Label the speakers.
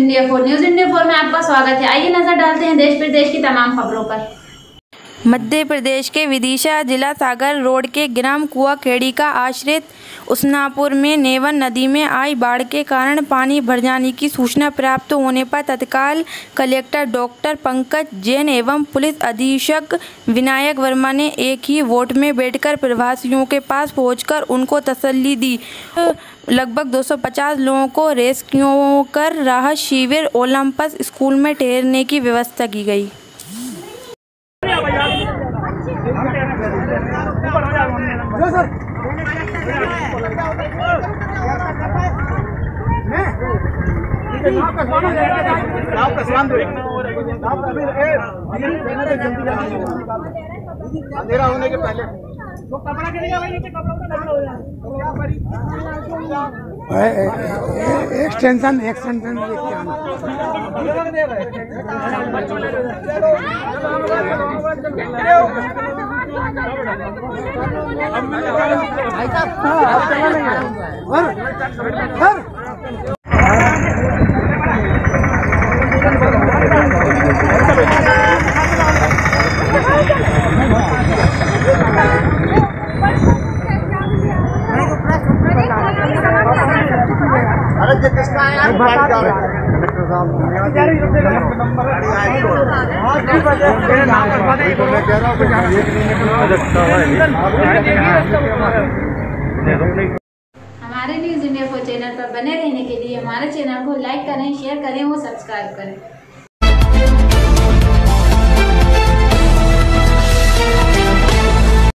Speaker 1: News India 4 में आपका स्वागत है। आइए नजर डालते हैं देश प्रदेश की तमाम खबरों पर।
Speaker 2: मध्य प्रदेश के विदिशा जिला सागर रोड के ग्राम कुआखेड़ी का आश्रित उसनापुर में नेवन नदी में आई बाढ़ के कारण पानी भर जाने की सूचना प्राप्त होने पर तत्काल कलेक्टर डॉक्टर पंकज जैन एवं पुलिस अधीक्षक विनायक वर्मा ने एक ही वोट में बैठकर प्रवासियों के पास पहुंचकर उनको तसल्ली दी। लगभग 250 लोगों को रेस्क्यू कर राहत शिविर ओलंपस स्कूल में ठहरने की व्यवस्था की गई।
Speaker 3: अंधेरा होने के पहले एक्सटेंशन
Speaker 1: हमारे न्यूज़ इंडिया 4 चैनल पर बने रहने के लिए हमारे चैनल को लाइक करें, शेयर करें और सब्सक्राइब करें।